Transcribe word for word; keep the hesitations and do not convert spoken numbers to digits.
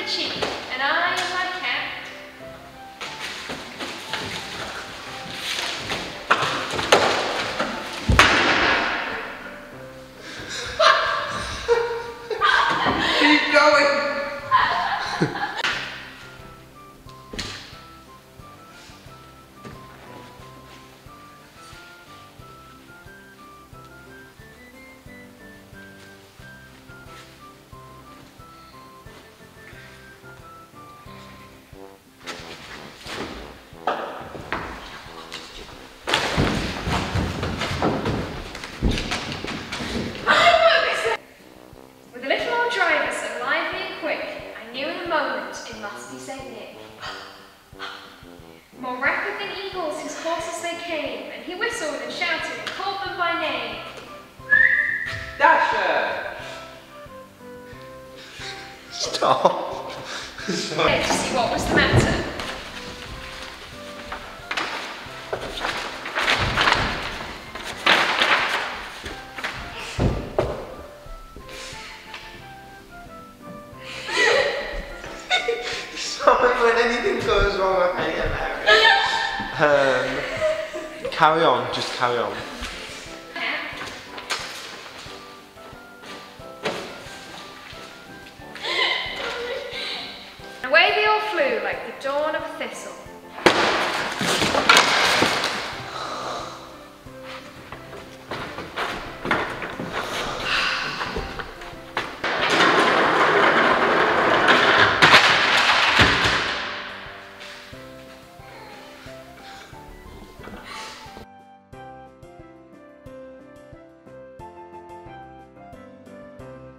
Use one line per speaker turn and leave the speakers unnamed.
chief, and I am my cat.
Keep going!
With a little more driver so lively and quick, I knew in a moment it must be Saint Nick. More rapid than eagles his horses they came, and he whistled and shouted and called them by name.
Dasher! Stop! Sorry.
There to see what was the matter.
Sorry, when anything goes wrong, I can't get married. Um, carry on, just carry on.
Away they all flew like the dawn of a thistle.